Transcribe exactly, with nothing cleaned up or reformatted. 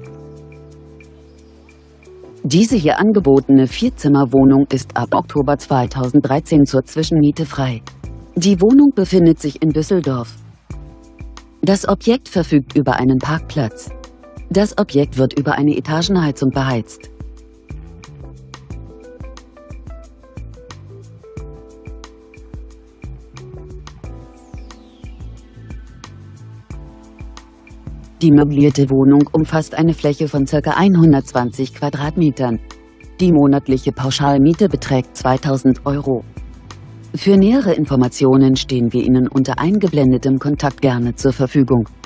Diese hier angebotene Vierzimmerwohnung ist ab Oktober zweitausenddreizehn zur Zwischenmiete frei. Die Wohnung befindet sich in Düsseldorf. Das Objekt verfügt über einen Parkplatz. Das Objekt wird über eine Etagenheizung beheizt. Die möblierte Wohnung umfasst eine Fläche von ca. hundertzwanzig Quadratmetern. Die monatliche Pauschalmiete beträgt zweitausend Euro. Für nähere Informationen stehen wir Ihnen unter eingeblendetem Kontakt gerne zur Verfügung.